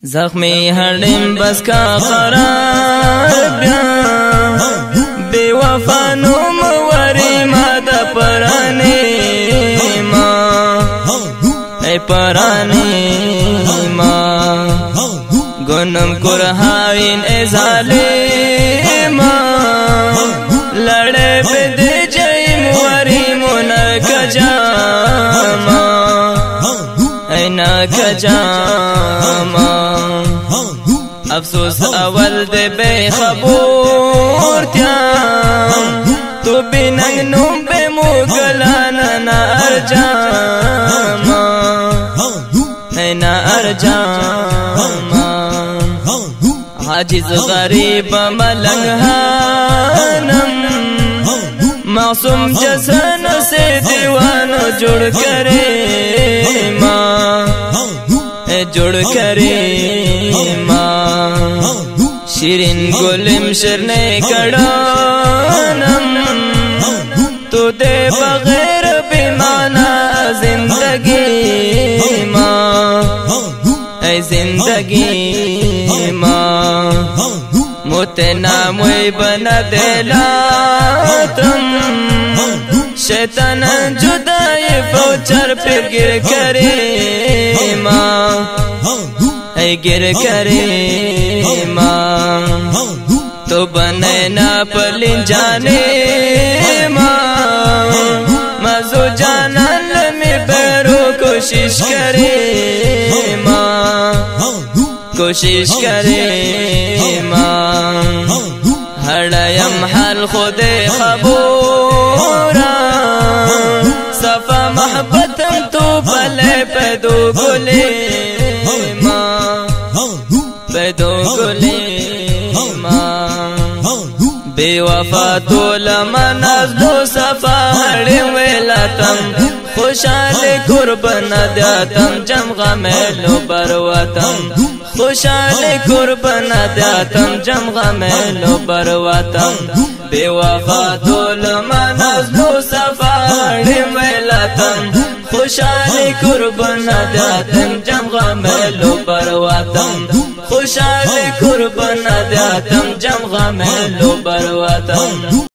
زخمی هرم بس کا قرار بیا بے وفا نوم وری ما د پرانے ما اے پرانے ما گنم کرہائن اے ظالم لڑے پہ دے جائم وری منک جاما اے ناک جاما افسوس اول دے بے خبور تیام تو بیننگ نوم بے مغلانا نا ارجاما اے نا ارجاما عاجز غریب ملنگ ہانم معصوم جسن سے دیوان جڑ کرے ماں جڑ کرے ماں شیرین گلم شرنے کڑانم تو دے بغیر بیمانا زندگی ماں اے زندگی ماں متناموی بنا دلاتم شیطان جدائی فوچر پہ گر کرے ماں اے گر کرے ماں تو بنے نا پلین جانے ماں مزو جانا لمی بیرو کوشش کرے ماں کوشش کرے ماں ہڑیم حال خود خبورا صفا محبتم تو بلے پیدو گلے ماں پیدو گلے ماں بے وفا تو لمن ازلو صفا ہڑی ویلاتم خوشحال قربان دیاتم جم غمیلو برواتم خوشحال قربان دیاتم جم غمیلو برواتم بے وفا دول من ازلو سفاڑی ویلاتم خوشحال قربان دیاتم جم غمیلو برواتم خوشحال قربان دیاتم جم غمیلو برواتم